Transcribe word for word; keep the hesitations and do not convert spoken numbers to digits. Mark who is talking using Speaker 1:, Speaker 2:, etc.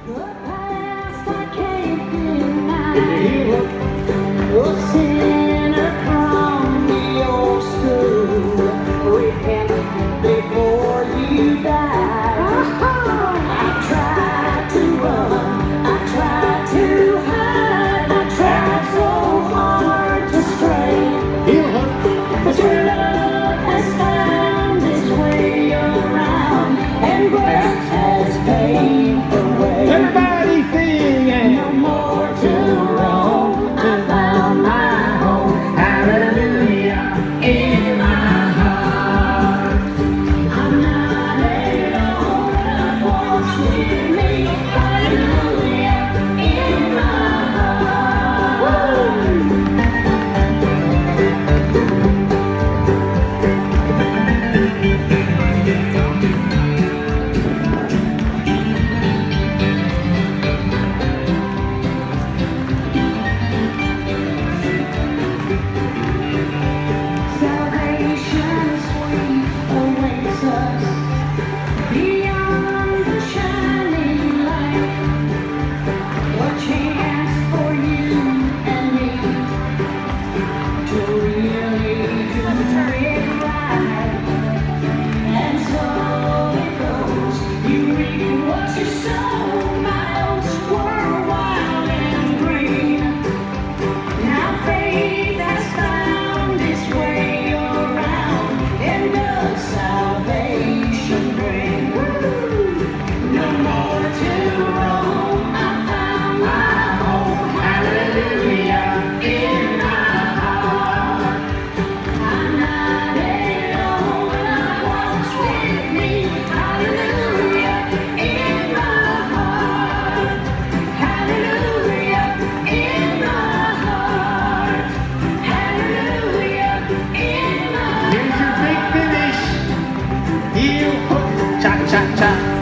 Speaker 1: The past I can't deny. A sinner from the old school. Repent before you die. I tried to run, I tried to hide, I tried so hard to stray. But your love has found its way around, and grace has paved the way.
Speaker 2: Everybody sing!
Speaker 1: No more to roam, I found my home. Hallelujah in my heart. I'm not alone, God walks with me. Hallelujah in my heart. Salvation sweet awaits us beyond the shining light. A chance for you and me to really do it right. And so it goes, you reap what you sow. My oats were wild and green. Now faith has found its way around, and does salvation bring? No more to roam, I found my home. Hallelujah in my heart. I'm not alone, God walks with me. Hallelujah in my heart. Hallelujah in my heart. Hallelujah in my
Speaker 2: Here's your big finish. Heel hook, cha cha cha.